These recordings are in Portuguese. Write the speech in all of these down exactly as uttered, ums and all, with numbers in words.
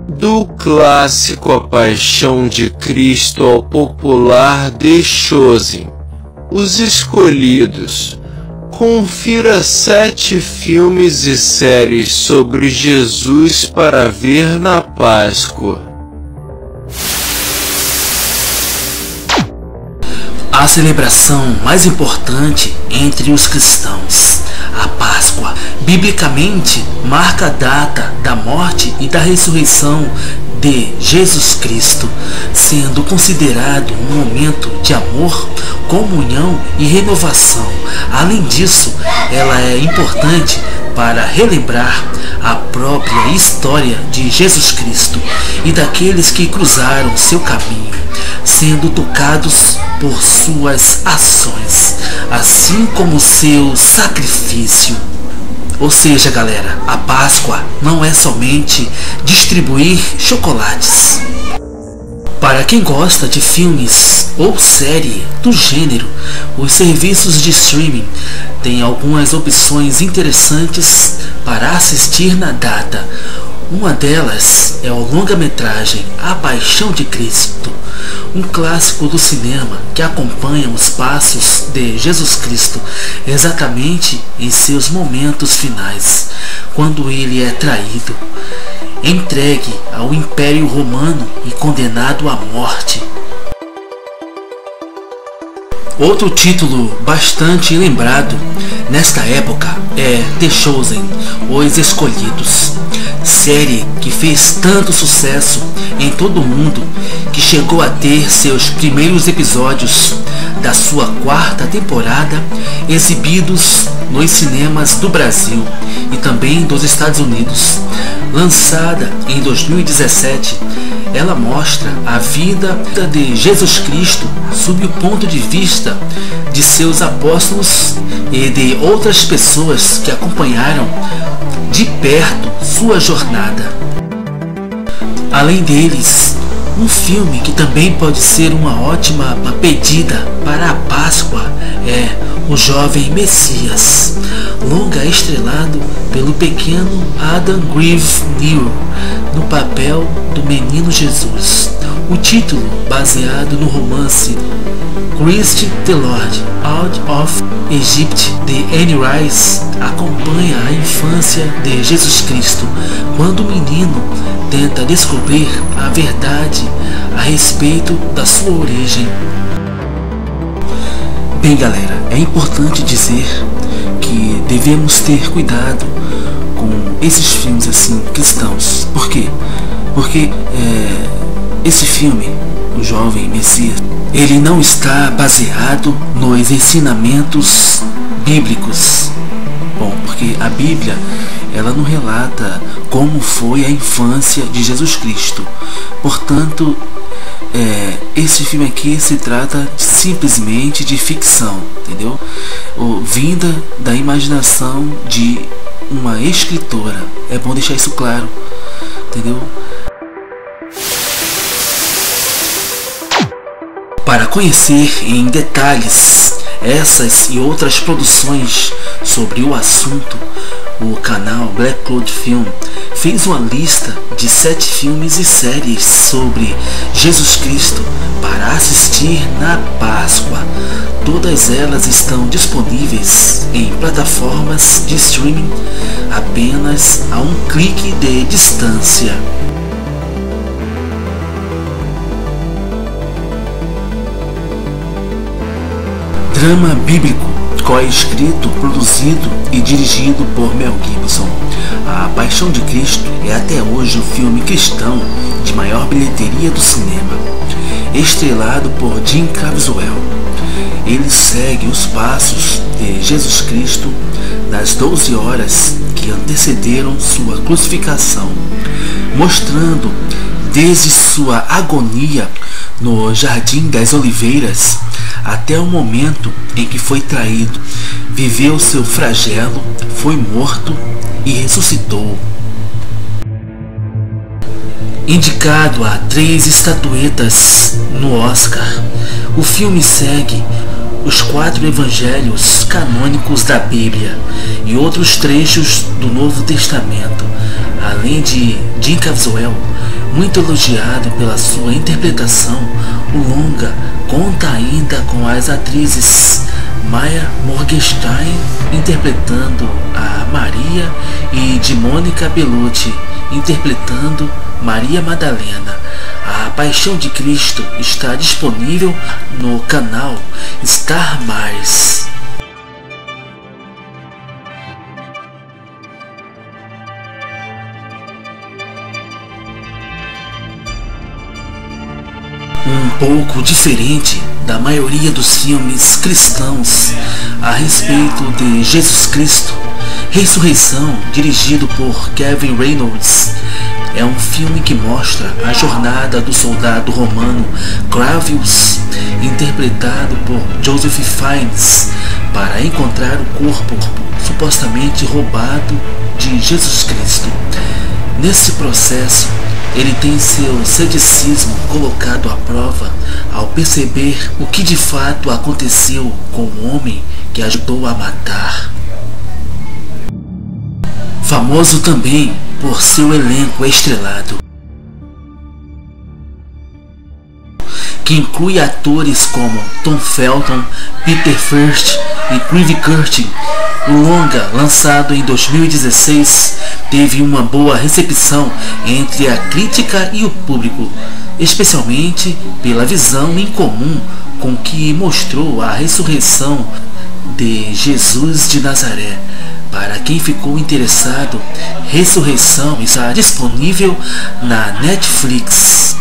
Do clássico A Paixão de Cristo ao popular The Chosen, Os Escolhidos, confira sete filmes e séries sobre Jesus para ver na Páscoa. A celebração mais importante entre os cristãos, a Páscoa, biblicamente marca a data da morte e da ressurreição de Jesus Cristo, sendo considerado um momento de amor, comunhão e renovação. Além disso, ela é importante para relembrar a própria história de Jesus Cristo e daqueles que cruzaram seu caminho, sendo tocados por suas ações, assim como seu sacrifício. Ou seja, galera, a Páscoa não é somente distribuir chocolates. Para quem gosta de filmes ou série do gênero, os serviços de streaming têm algumas opções interessantes para assistir na data. Uma delas é o longa-metragem A Paixão de Cristo, um clássico do cinema que acompanha os passos de Jesus Cristo exatamente em seus momentos finais, quando ele é traído, entregue ao Império Romano e condenado à morte. Outro título bastante lembrado nesta época é The Chosen, Os Escolhidos, série que fez tanto sucesso em todo o mundo que chegou a ter seus primeiros episódios da sua quarta temporada exibidos nos cinemas do Brasil e também dos Estados Unidos. Lançada em dois mil e dezessete, ela mostra a vida de Jesus Cristo sob o ponto de vista de seus apóstolos e de outras pessoas que acompanharam de perto sua jornada. Além deles, um filme que também pode ser uma ótima pedida para a Páscoa é O Jovem Messias, longa estrelado pelo pequeno Adam Grieve Nero no papel do menino Jesus. O título, baseado no romance Christ the Lord Out of Egypt de Anne Rice, acompanha a infância de Jesus Cristo quando o menino tenta descobrir a verdade a respeito da sua origem. Bem, galera, é importante dizer que devemos ter cuidado com esses filmes assim cristãos. Por quê? Porque é, esse filme, O Jovem Messias, ele não está baseado nos ensinamentos bíblicos. Bom, porque a Bíblia, ela não relata como foi a infância de Jesus Cristo. Portanto, é, esse filme aqui se trata simplesmente de ficção, entendeu? O, vinda da imaginação de uma escritora. É bom deixar isso claro, entendeu? Para conhecer em detalhes essas e outras produções sobre o assunto, o canal Black Cloud Film fez uma lista de sete filmes e séries sobre Jesus Cristo para assistir na Páscoa. Todas elas estão disponíveis em plataformas de streaming apenas a um clique de distância. Drama bíblico, co-escrito, produzido e dirigido por Mel Gibson. A Paixão de Cristo é até hoje o filme cristão de maior bilheteria do cinema, estrelado por Jim Caviezel. Ele segue os passos de Jesus Cristo nas doze horas que antecederam sua crucificação, mostrando desde sua agonia no Jardim das Oliveiras até o momento em que foi traído, viveu seu flagelo, foi morto e ressuscitou. Indicado a três estatuetas no Oscar, o filme segue os quatro evangelhos canônicos da Bíblia e outros trechos do Novo Testamento. Além de Jim Caviezel, Muito elogiado pela sua interpretação, o longa conta ainda com as atrizes Maya Morgenstern interpretando a Maria e de Mônica Bellucci interpretando Maria Madalena. A Paixão de Cristo está disponível no canal Star Mais. Um pouco diferente da maioria dos filmes cristãos a respeito de Jesus Cristo, Ressurreição, dirigido por Kevin Reynolds, é um filme que mostra a jornada do soldado romano Clavius, interpretado por Joseph Fiennes, para encontrar o corpo supostamente roubado de Jesus Cristo. Nesse processo, ele tem seu ceticismo colocado à prova ao perceber o que de fato aconteceu com o homem que ajudou a matar. Famoso também por seu elenco estrelado, que inclui atores como Tom Felton, Peter First e Clive Curtin. O longa, lançado em dois mil e dezesseis, teve uma boa recepção entre a crítica e o público, especialmente pela visão em comum com que mostrou a ressurreição de Jesus de Nazaré. Para quem ficou interessado, Ressurreição está disponível na Netflix.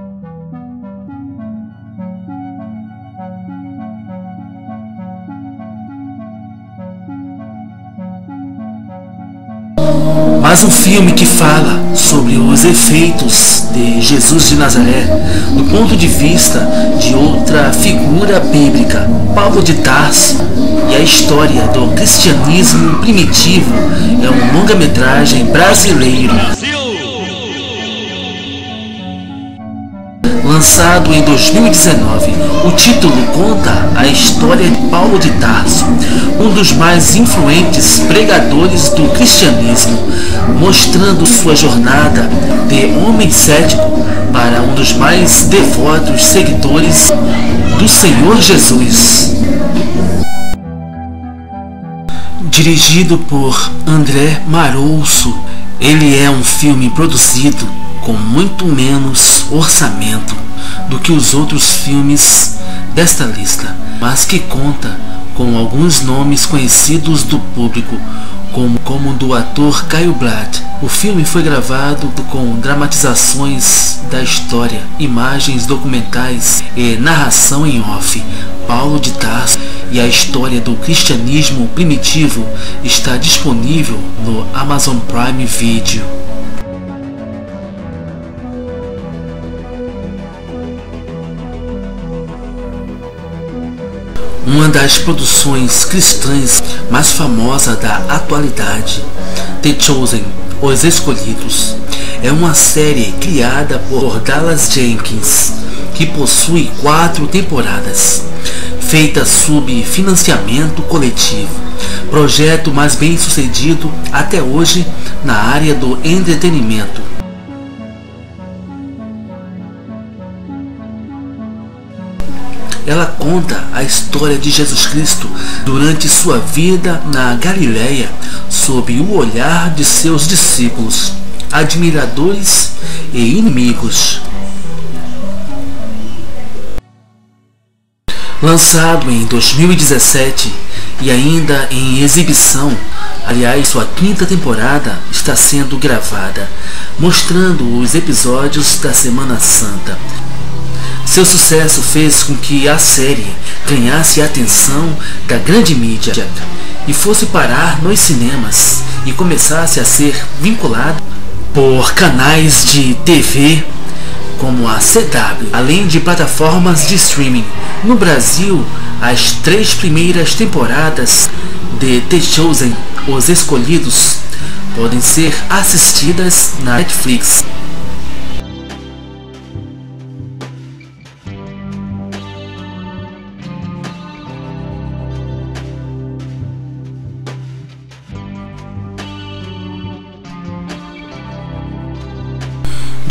Mas um filme que fala sobre os efeitos de Jesus de Nazaré do ponto de vista de outra figura bíblica, Paulo de Tarso, e a história do cristianismo primitivo, é um longa-metragem brasileiro. Lançado em dois mil e dezenove, o título conta a história de Paulo de Tarso, um dos mais influentes pregadores do cristianismo, mostrando sua jornada de homem cético para um dos mais devotos seguidores do Senhor Jesus. Dirigido por André Marousso, ele é um filme produzido com muito menos orçamento do que os outros filmes desta lista, mas que conta com alguns nomes conhecidos do público, como, como o do ator Caio Blatt. O filme foi gravado com dramatizações da história, imagens documentais e narração em off. Paulo de Tarso e a história do cristianismo primitivo está disponível no Amazon Prime Video. Uma das produções cristãs mais famosas da atualidade, The Chosen, Os Escolhidos, é uma série criada por Dallas Jenkins, que possui quatro temporadas, feita sob financiamento coletivo, projeto mais bem sucedido até hoje na área do entretenimento. Ela conta a história de Jesus Cristo durante sua vida na Galileia, sob o olhar de seus discípulos, admiradores e inimigos. Lançado em dois mil e dezessete e ainda em exibição, aliás, sua quinta temporada está sendo gravada, mostrando os episódios da Semana Santa. Seu sucesso fez com que a série ganhasse a atenção da grande mídia e fosse parar nos cinemas e começasse a ser vinculado por canais de T V como a C W, além de plataformas de streaming. No Brasil, as três primeiras temporadas de The Chosen, Os Escolhidos, podem ser assistidas na Netflix.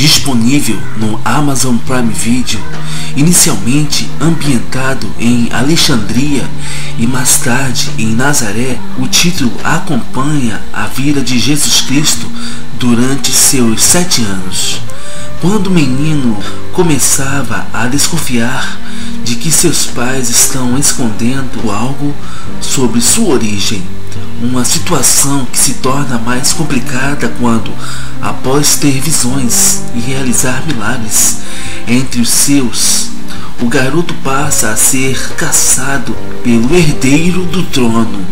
disponível no Amazon Prime Video. Inicialmente ambientado em Alexandria e mais tarde em Nazaré, o título acompanha a vida de Jesus Cristo durante seus sete anos, quando o menino começava a desconfiar de que seus pais estão escondendo algo sobre sua origem. Uma situação que se torna mais complicada quando, após ter visões e realizar milagres entre os seus, o garoto passa a ser caçado pelo herdeiro do trono.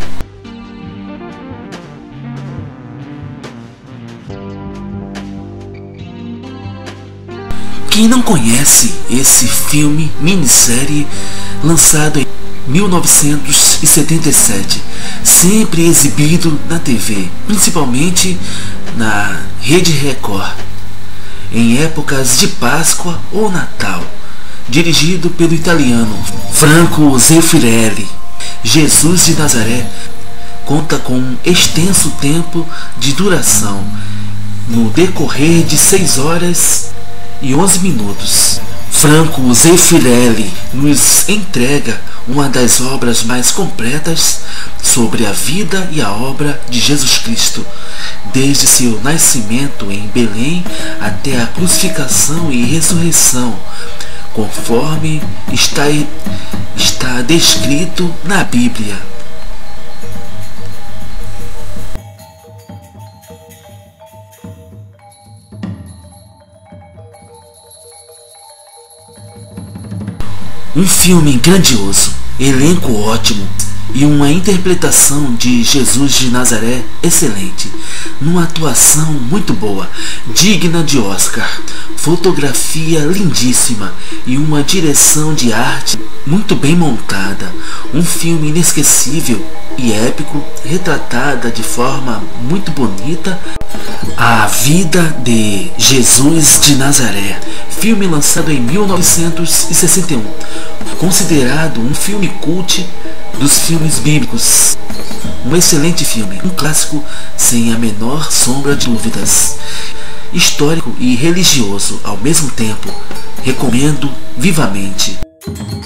Quem não conhece esse filme minissérie lançado em mil novecentos e setenta e sete, sempre exibido na T V, principalmente na Rede Record, em épocas de Páscoa ou Natal, dirigido pelo italiano Franco Zeffirelli. Jesus de Nazaré conta com um extenso tempo de duração, no decorrer de seis horas e onze minutos. Franco Zeffirelli nos entrega uma das obras mais completas sobre a vida e a obra de Jesus Cristo, desde seu nascimento em Belém até a crucificação e ressurreição, conforme está, está descrito na Bíblia. Um filme grandioso, elenco ótimo e uma interpretação de Jesus de Nazaré excelente, numa atuação muito boa, digna de Oscar, fotografia lindíssima e uma direção de arte muito bem montada. Um filme inesquecível e épico, retratada de forma muito bonita a vida de Jesus de Nazaré. Filme lançado em mil novecentos e sessenta e um, considerado um filme cult dos filmes bíblicos. Um excelente filme, um clássico sem a menor sombra de dúvidas. Histórico e religioso ao mesmo tempo. Recomendo vivamente.